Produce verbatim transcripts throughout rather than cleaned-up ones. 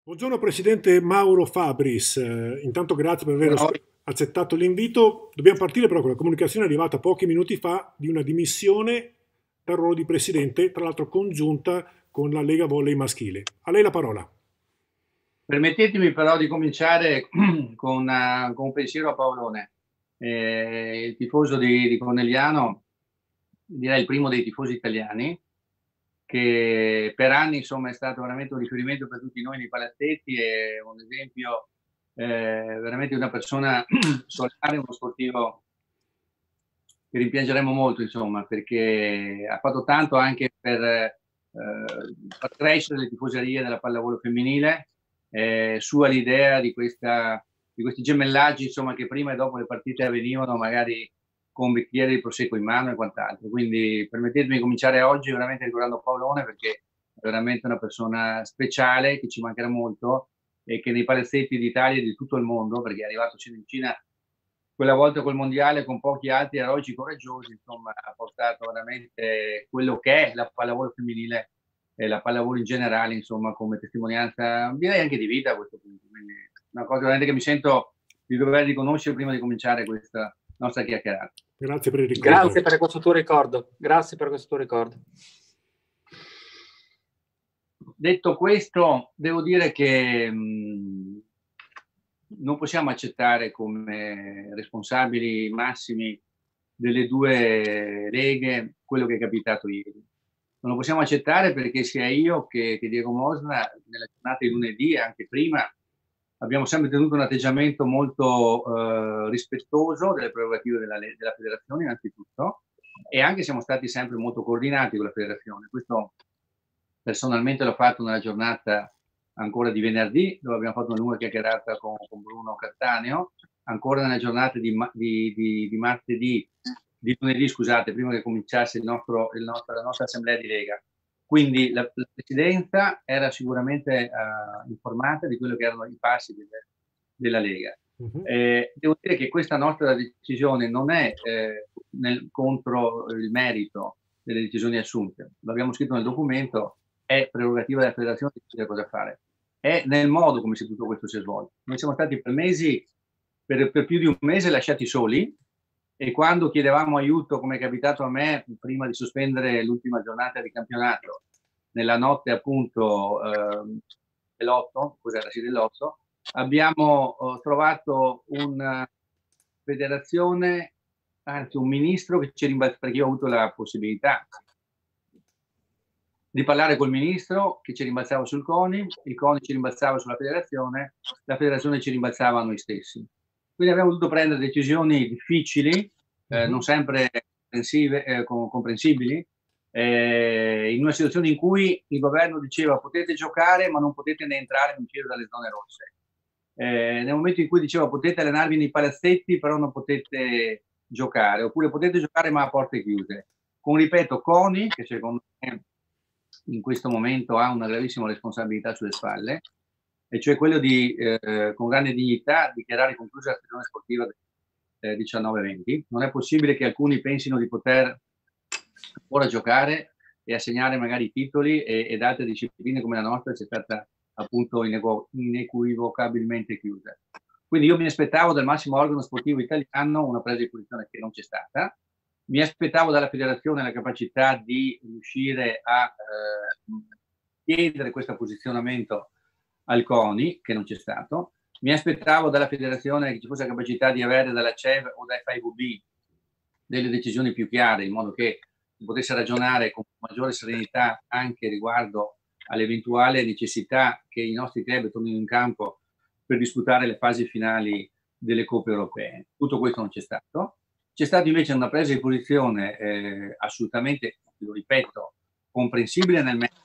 Buongiorno Presidente Mauro Fabris. Eh, intanto grazie per aver Buona- accettato l'invito. Dobbiamo partire però con la comunicazione arrivata pochi minuti fa di una dimissione dal ruolo di Presidente, tra l'altro congiunta con la Lega Volley Maschile. A lei la parola. Permettetemi però di cominciare con, una- con un pensiero a Paolone, eh, il tifoso di, di Corneliano, direi il primo dei tifosi italiani, che per anni insomma, è stato veramente un riferimento per tutti noi nei palazzetti e un esempio eh, veramente di una persona solare, uno sportivo che rimpiangeremo molto, insomma, perché ha fatto tanto anche per eh, far crescere le tifoserie della pallavolo femminile. Eh, sua l'idea di, questa, di questi gemellaggi, insomma, che prima e dopo le partite avvenivano magari con un bicchiere di prosecco in mano e quant'altro. Quindi permettetemi di cominciare oggi veramente ricordando Paolone, perché è veramente una persona speciale che ci mancherà molto e che nei palazzetti d'Italia e di tutto il mondo, perché è arrivato in Cina quella volta col mondiale con pochi altri eroici coraggiosi, insomma, ha portato veramente quello che è la pallavolo femminile e la pallavolo in generale, insomma, come testimonianza, direi anche di vita a questo punto. Quindi una cosa veramente che mi sento di dover riconoscere prima di cominciare questa nostra chiacchierata. Grazie per il ricordo. Grazie per questo tuo ricordo. Grazie per questo tuo ricordo. Detto questo, devo dire che mh, non possiamo accettare come responsabili massimi delle due leghe quello che è capitato ieri. Non lo possiamo accettare perché sia io che, che Diego Mosna, nella giornata di lunedì e anche prima, abbiamo sempre tenuto un atteggiamento molto eh, rispettoso delle prerogative della, della federazione, innanzitutto, e anche siamo stati sempre molto coordinati con la federazione. Questo personalmente l'ho fatto nella giornata ancora di venerdì, dove abbiamo fatto una lunga chiacchierata con, con Bruno Cattaneo, ancora nella giornata di, di, di, di martedì, di lunedì, scusate, prima che cominciasse il nostro, il nostro, la nostra assemblea di Lega. Quindi la, la Presidenza era sicuramente uh, informata di quello che erano i passi delle, della Lega. Uh-huh. Eh, devo dire che questa nostra decisione non è eh, nel, contro il merito delle decisioni assunte, l'abbiamo scritto nel documento, è prerogativa della federazione di decidere cosa fare. È nel modo come se tutto questo si è svolto. Noi siamo stati per mesi, per, per più di un mese, lasciati soli, e quando chiedevamo aiuto, come è capitato a me, prima di sospendere l'ultima giornata di campionato, nella notte appunto eh, dell'otto, cos'era, sì, dell'otto, abbiamo eh, trovato una federazione, anzi un ministro che ci rimbalza, perché io ho avuto la possibilità di parlare col ministro che ci rimbalzava sul CONI, il CONI ci rimbalzava sulla federazione, la federazione ci rimbalzava a noi stessi. Quindi abbiamo dovuto prendere decisioni difficili, eh, uh-huh. non sempre eh, comprensibili, eh, in una situazione in cui il governo diceva potete giocare ma non potete ne entrare né uscire dalle zone rosse. Eh, nel momento in cui diceva potete allenarvi nei palazzetti però non potete giocare, oppure potete giocare ma a porte chiuse. Con, ripeto, CONI, che secondo me in questo momento ha una gravissima responsabilità sulle spalle, e cioè quello di, eh, con grande dignità, dichiarare conclusa la stagione sportiva del diciannove venti. Non è possibile che alcuni pensino di poter ancora giocare e assegnare magari titoli e, ed altre discipline come la nostra sia stata appunto inequivocabilmente chiusa. Quindi io mi aspettavo dal massimo organo sportivo italiano una presa di posizione che non c'è stata. Mi aspettavo dalla federazione la capacità di riuscire a eh, chiedere questo posizionamento al CONI, che non c'è stato. Mi aspettavo dalla federazione che ci fosse la capacità di avere dalla C E V o da F I V B delle decisioni più chiare, in modo che si potesse ragionare con maggiore serenità anche riguardo all'eventuale necessità che i nostri club tornino in campo per disputare le fasi finali delle coppe europee. Tutto questo non c'è stato. C'è stata invece una presa di posizione eh, assolutamente, lo ripeto, comprensibile nel merito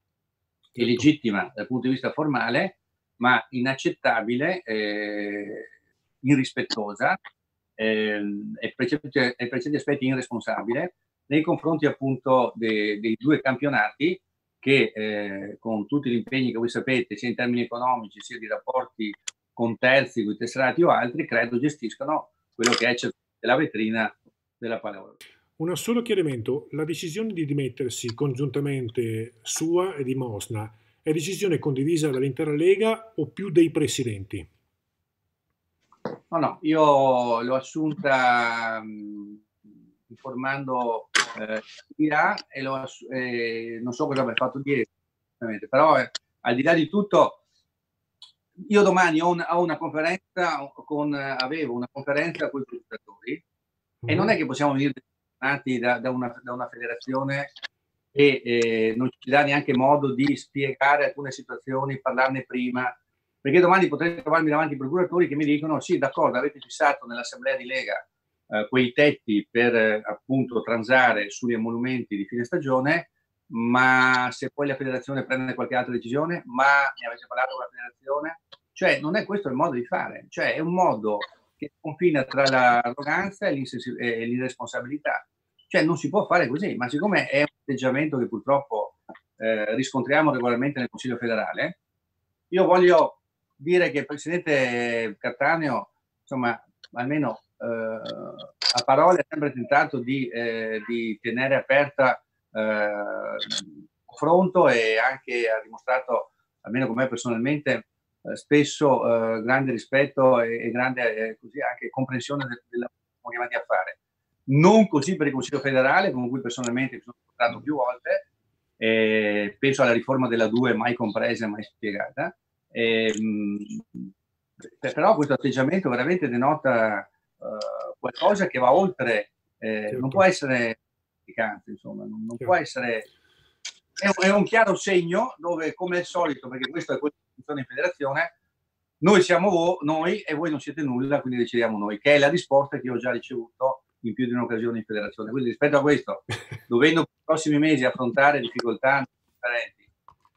e legittima dal punto di vista formale, ma inaccettabile, eh, irrispettosa eh, e per certi aspetti irresponsabile nei confronti appunto de, dei due campionati che eh, con tutti gli impegni che voi sapete, sia in termini economici sia di rapporti con terzi, con i tesserati o altri, credo gestiscano quello che è la vetrina della pallavolo. Un solo chiarimento, la decisione di dimettersi congiuntamente sua e di Mosna È decisione condivisa dall'intera Lega o più dei presidenti? No, no, io l'ho assunta mh, informando eh, I A e l'ho ass- eh, non so cosa avrei fatto dietro, però eh, al di là di tutto, io domani ho, un, ho una conferenza con, avevo una conferenza con i procuratori e non è che possiamo venire da, da, una, da una federazione e eh, non ci dà neanche modo di spiegare alcune situazioni, parlarne prima, perché domani potrei trovarmi davanti ai procuratori che mi dicono sì, d'accordo, avete fissato nell'assemblea di Lega eh, quei tetti per eh, appunto transare sugli emolumenti di fine stagione, ma se poi la federazione prende qualche altra decisione, ma ne avete parlato con la federazione? Cioè non è questo il modo di fare, cioè è un modo che confina tra l'arroganza e l'irresponsabilità. Cioè non si può fare così, ma siccome è un atteggiamento che purtroppo eh, riscontriamo regolarmente nel Consiglio federale, io voglio dire che il Presidente Cattaneo, insomma, almeno eh, a parole ha sempre tentato di, eh, di tenere aperta eh, il confronto e anche ha dimostrato, almeno con me personalmente, eh, spesso eh, grande rispetto e, e grande eh, così anche comprensione del, del lavoro che siamo chiamati a fare. Non così per il Consiglio federale, con cui personalmente mi sono incontrato più volte, eh, penso alla riforma della due mai compresa e mai spiegata, eh, mh, però questo atteggiamento veramente denota uh, qualcosa che va oltre, eh, certo. Non può essere insomma, non, non può essere, è un, è un chiaro segno dove, come al solito, perché questo è quello che funziona in federazione, noi siamo voi, noi e voi non siete nulla, quindi decidiamo noi, che è la risposta che io ho già ricevuto in più di un'occasione in federazione. Quindi rispetto a questo, dovendo nei prossimi mesi affrontare difficoltà differenti,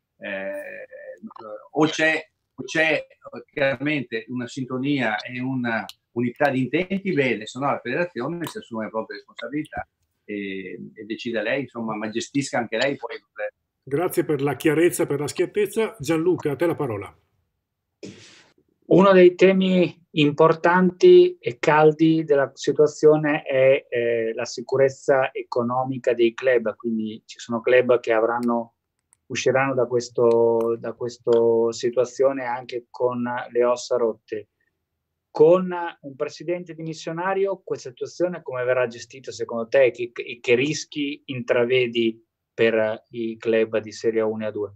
eh, o c'è o c'è chiaramente una sintonia e una unità di intenti, bene, se no la federazione si assume le proprie responsabilità e, e decida lei, insomma, ma gestisca anche lei poi. Grazie per la chiarezza, per la schiettezza. Gianluca, a te la parola. Uno dei temi importanti e caldi della situazione è eh, la sicurezza economica dei club, quindi ci sono club che avranno, usciranno da questo, da questa situazione anche con le ossa rotte. Con un presidente dimissionario questa situazione come verrà gestita secondo te? Che, che rischi intravedi per i club di Serie uno e A due?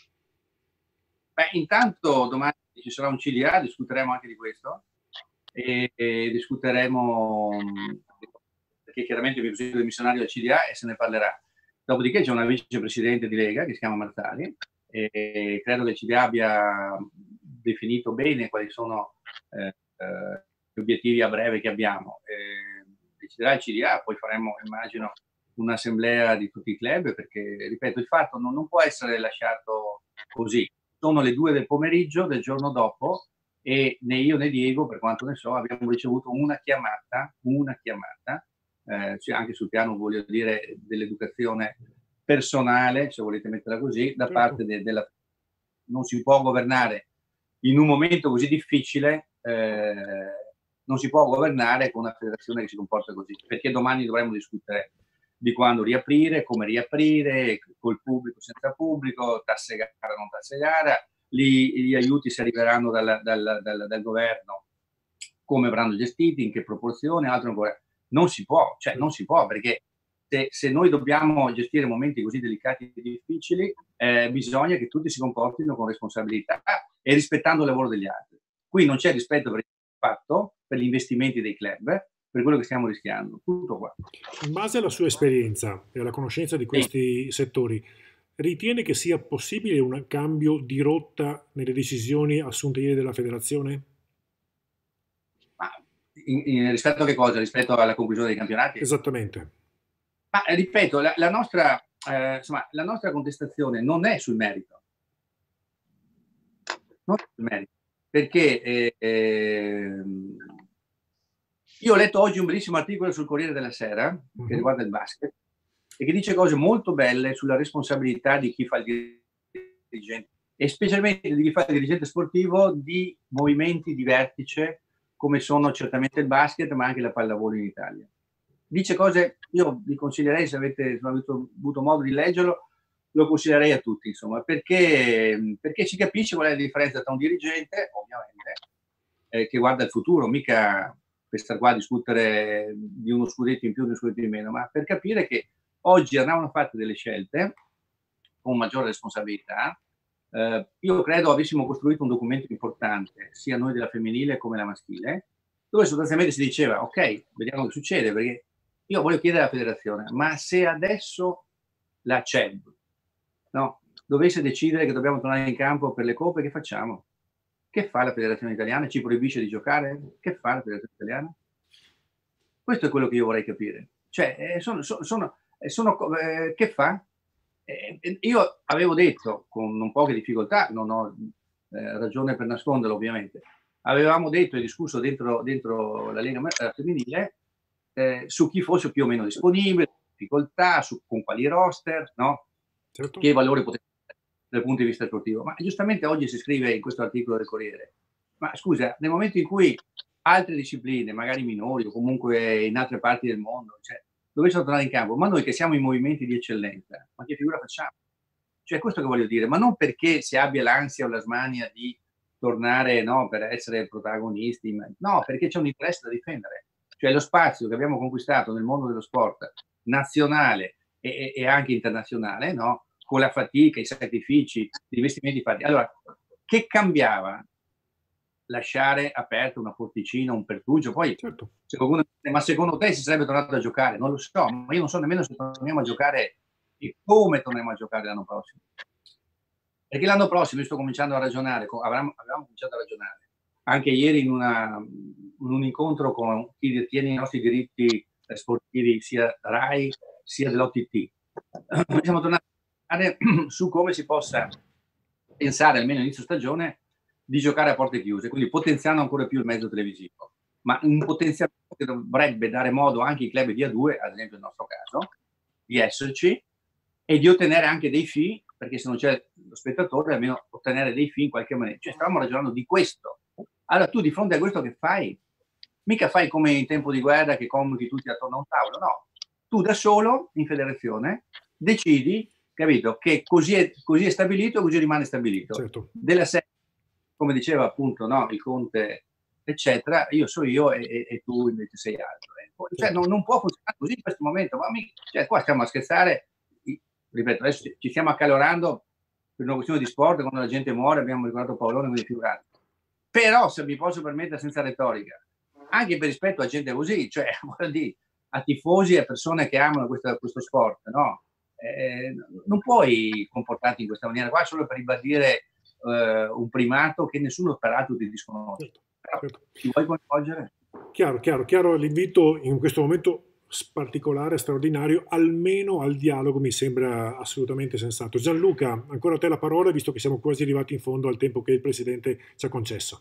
Beh, intanto domani ci sarà un C D A, discuteremo anche di questo e, e discuteremo perché chiaramente il presidente missionario del C D A e se ne parlerà. Dopodiché c'è una vicepresidente di Lega che si chiama Marzali e credo che il C D A abbia definito bene quali sono eh, eh, gli obiettivi a breve che abbiamo. Eh, deciderà il C D A, poi faremo, immagino, un'assemblea di tutti i club perché, ripeto, il fatto non, non può essere lasciato così. Sono le due del pomeriggio del giorno dopo e né io né Diego, per quanto ne so, abbiamo ricevuto una chiamata, una chiamata, eh, cioè anche sul piano, voglio dire, dell'educazione personale, se volete metterla così, da parte de, della... Non si può governare in un momento così difficile, eh, non si può governare con una federazione che si comporta così, perché domani dovremo discutere di quando riaprire, come riaprire, col pubblico, senza pubblico, tasse gara, non tasse gara, gli, gli aiuti se arriveranno dal, dal, dal, dal governo, come avranno gestiti, in che proporzione, altro ancora. Non si può, cioè non si può, perché se, se noi dobbiamo gestire momenti così delicati e difficili, eh, bisogna che tutti si comportino con responsabilità e rispettando il lavoro degli altri. Qui non c'è rispetto per il fatto, per gli investimenti dei club, per quello che stiamo rischiando, tutto qua. In base alla sua esperienza e alla conoscenza di questi sì. settori, ritiene che sia possibile un cambio di rotta nelle decisioni assunte ieri dalla federazione? Ma in, in, rispetto a che cosa? Rispetto alla conclusione dei campionati? Esattamente. Ma ripeto, la, la, nostra, eh, insomma, la nostra contestazione non è sul merito. Non è sul merito. Perché eh, eh, io ho letto oggi un bellissimo articolo sul Corriere della Sera uh-huh. che riguarda il basket e che dice cose molto belle sulla responsabilità di chi fa il dirigente e specialmente di chi fa il dirigente sportivo di movimenti di vertice come sono certamente il basket ma anche la pallavolo in Italia. Dice cose, io vi consiglierei se avete, se avete avuto modo di leggerlo, lo consiglierei a tutti, insomma, perché, perché si capisce qual è la differenza tra un dirigente, ovviamente, eh, che guarda il futuro, mica per stare qua a discutere di uno scudetto in più, di uno scudetto in meno, ma per capire che oggi andavano fatte delle scelte con maggiore responsabilità. Eh, io credo avessimo costruito un documento importante, sia noi della femminile come la maschile, dove sostanzialmente si diceva, ok, vediamo che succede, perché io voglio chiedere alla federazione, ma se adesso la C E B, no, dovesse decidere che dobbiamo tornare in campo per le coppe, che facciamo? Che fa la federazione italiana? Ci proibisce di giocare? Che fa la federazione italiana? Questo è quello che io vorrei capire. Cioè, eh, sono, sono, sono, sono eh, che fa? Eh, io avevo detto, con non poche difficoltà, non ho eh, ragione per nasconderlo ovviamente, avevamo detto e discusso dentro, dentro la Lega eh, femminile eh, su chi fosse più o meno disponibile, difficoltà, su, con quali roster, no? Certo. Che valore poteva avere dal punto di vista sportivo. Ma giustamente oggi si scrive in questo articolo del Corriere, ma scusa, nel momento in cui altre discipline, magari minori o comunque in altre parti del mondo, cioè, dovessero tornare in campo, ma noi che siamo in movimenti di eccellenza, ma che figura facciamo? Cioè, questo che voglio dire, ma non perché si abbia l'ansia o la smania di tornare, no, per essere protagonisti, ma, no, perché c'è un interesse da difendere. Cioè, lo spazio che abbiamo conquistato nel mondo dello sport nazionale e, e anche internazionale, no, con la fatica, i sacrifici, gli investimenti fatti. Allora, che cambiava lasciare aperta una porticina, un pertugio? Poi, certo. Se qualcuno, ma secondo te si sarebbe tornato a giocare? Non lo so, ma io non so nemmeno se torniamo a giocare e come torniamo a giocare l'anno prossimo. Perché l'anno prossimo io sto cominciando a ragionare, avevamo, avevamo cominciato a ragionare, anche ieri in, una, in un incontro con chi detiene i nostri diritti sportivi, sia RAI sia dell'O T T. Siamo tornati a parlare su come si possa pensare, almeno inizio stagione, di giocare a porte chiuse, quindi potenziando ancora più il mezzo televisivo. Ma un potenziamento che dovrebbe dare modo anche ai club di A due, ad esempio nel nostro caso, di esserci e di ottenere anche dei fee, perché se non c'è lo spettatore, almeno ottenere dei fee in qualche maniera. Cioè, stavamo ragionando di questo. Allora tu di fronte a questo che fai? Mica fai come in tempo di guerra che convochi tutti attorno a un tavolo, no. Tu da solo, in federazione, decidi, capito, che così è, così è stabilito e così rimane stabilito. Certo. Della serie, come diceva appunto, no, il Conte, eccetera, io so io e, e tu invece sei altro. Eh. Cioè, non, non può funzionare così in questo momento. Ma mi, cioè, qua stiamo a scherzare, ripeto, adesso ci stiamo accalorando per una questione di sport, quando la gente muore, abbiamo ricordato Paolone, quindi figurati. Però, se mi posso permettere senza retorica, anche per rispetto a gente così, cioè voglio dire, a tifosi e a persone che amano questo, questo sport, no? Eh, non puoi comportarti in questa maniera qua solo per ribadire eh, un primato che nessuno peraltro ti disconosce. Però, certo. Ti vuoi coinvolgere? Chiaro, chiaro, chiaro, l'invito in questo momento particolare, straordinario, almeno al dialogo mi sembra assolutamente sensato. Gianluca, ancora a te la parola, visto che siamo quasi arrivati in fondo al tempo che il Presidente ci ha concesso.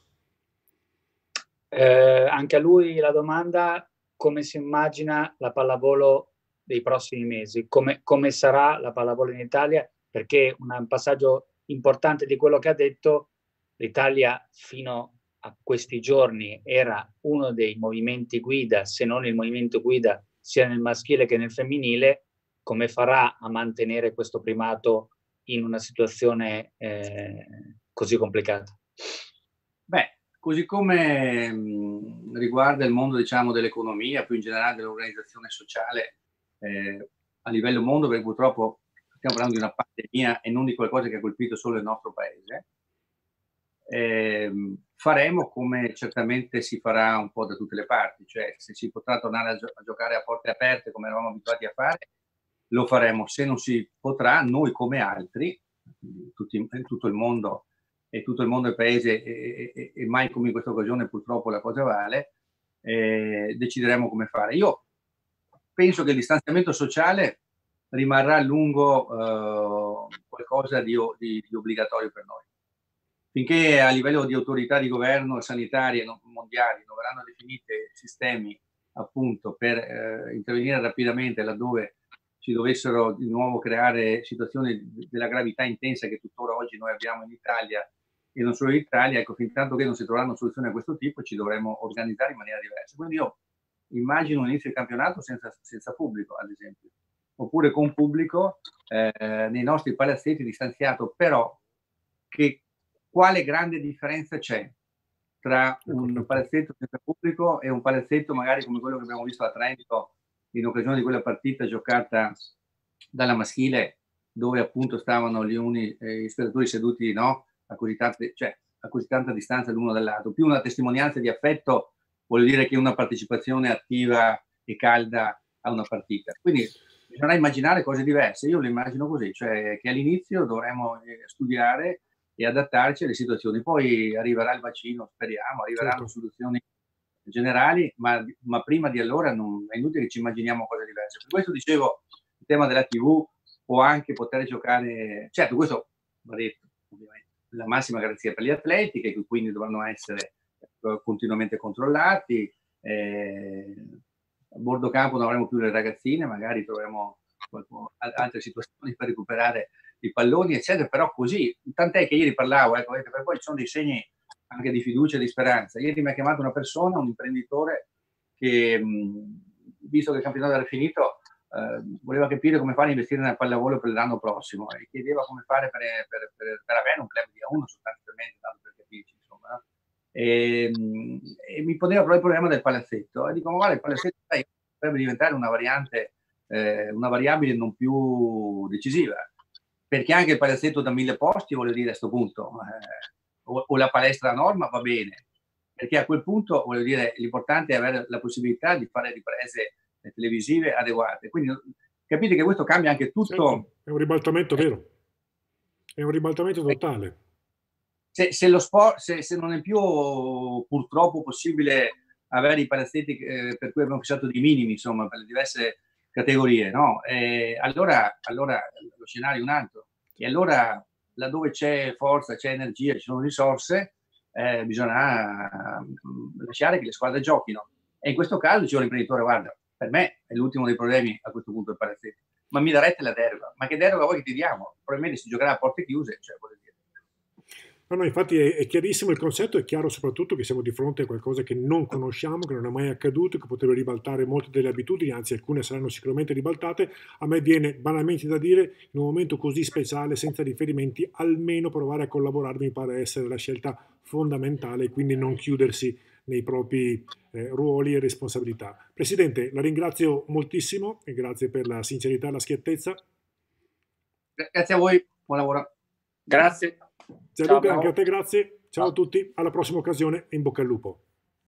Eh, anche a lui la domanda: come si immagina la pallavolo dei prossimi mesi? Come, come sarà la pallavolo in Italia? Perché un passaggio importante di quello che ha detto, l'Italia fino a questi giorni era uno dei movimenti guida, se non il movimento guida sia nel maschile che nel femminile. Come farà a mantenere questo primato in una situazione eh, così complicata? Beh, così come mh, riguarda il mondo, diciamo, dell'economia, più in generale dell'organizzazione sociale eh, a livello mondo, perché purtroppo stiamo parlando di una pandemia e non di qualcosa che ha colpito solo il nostro paese, eh, faremo come certamente si farà un po' da tutte le parti, cioè se si potrà tornare a, gio- a giocare a porte aperte come eravamo abituati a fare, lo faremo. Se non si potrà, noi come altri, tutti, in tutto il mondo, e tutto il mondo è paese e, e, e mai come in questa occasione purtroppo la cosa vale, eh, decideremo come fare. Io penso che il distanziamento sociale rimarrà a lungo eh, qualcosa di, di, di obbligatorio per noi. Finché a livello di autorità di governo sanitarie mondiali non verranno definiti sistemi appunto per eh, intervenire rapidamente laddove si dovessero di nuovo creare situazioni della gravità intensa che tuttora oggi noi abbiamo in Italia e non solo in Italia, ecco, fin tanto che non si troveranno soluzioni a questo tipo ci dovremo organizzare in maniera diversa. Quindi io immagino un inizio di campionato senza, senza pubblico, ad esempio. oppure con pubblico eh, nei nostri palazzetti distanziato, però che quale grande differenza c'è tra un palazzetto senza pubblico e un palazzetto magari come quello che abbiamo visto a Trento in occasione di quella partita giocata dalla maschile, dove appunto stavano gli, uni, eh, gli spettatori seduti, no? a, così tante, cioè, a così tanta distanza l'uno dall'altro, più una testimonianza di affetto vuol dire che una partecipazione attiva e calda a una partita. Quindi bisogna immaginare cose diverse. Io lo immagino così, cioè che all'inizio dovremo studiare e adattarci alle situazioni. Poi arriverà il vaccino, speriamo, arriveranno certo. soluzioni generali, ma, ma prima di allora non, è inutile che ci immaginiamo cose diverse. Per questo dicevo, il tema della tivù può anche poter giocare, certo questo va detto, ovviamente, la massima garanzia per gli atleti, che quindi dovranno essere continuamente controllati, eh, a bordo campo non avremo più le ragazzine, magari troveremo qualcuno, altre situazioni per recuperare i palloni, eccetera, però così, tant'è che ieri parlavo, ecco, per poi ci sono dei segni anche di fiducia e di speranza. Ieri mi ha chiamato una persona, un imprenditore, che mh, visto che il campionato era finito, eh, voleva capire come fare a investire nel pallavolo per l'anno prossimo e chiedeva come fare per, per, per, per avere un club di A uno sostanzialmente, tanto per capirci, insomma, no? E, e mi poneva però il problema del palazzetto e dico, ma guarda, il palazzetto dai, potrebbe diventare una variante, eh, una variabile non più decisiva, perché anche il palazzetto da mille posti, voglio dire, a questo punto, eh, o, o la palestra a norma va bene, perché a quel punto, voglio dire, l'importante è avere la possibilità di fare riprese televisive adeguate. Quindi capite che questo cambia anche tutto. Certo, è un ribaltamento eh. vero, è un ribaltamento totale. Se, se lo sport, se, se non è più purtroppo possibile avere i palazzetti eh, per cui abbiamo fissato dei minimi, insomma, per le diverse categorie, no? E allora, allora lo scenario è un altro. E allora, laddove c'è forza, c'è energia, ci sono risorse, eh, bisogna lasciare che le squadre giochino. E in questo caso dicevo l'imprenditore, guarda, per me è l'ultimo dei problemi a questo punto il palazzetto. Ma mi darete la deroga? Ma che deroga vuoi che ti diamo? Probabilmente si giocherà a porte chiuse, cioè voglio dire. No, no, infatti è, è chiarissimo il concetto, è chiaro soprattutto che siamo di fronte a qualcosa che non conosciamo, che non è mai accaduto, che potrebbe ribaltare molte delle abitudini, anzi alcune saranno sicuramente ribaltate. A me viene banalmente da dire, in un momento così speciale, senza riferimenti, almeno provare a collaborare mi pare essere la scelta fondamentale, quindi non chiudersi nei propri eh, ruoli e responsabilità. Presidente, la ringrazio moltissimo e grazie per la sincerità e la schiettezza. Grazie a voi, buon lavoro. Grazie. Gianluca, anche a te grazie. Ciao a tutti, alla prossima occasione e in bocca al lupo.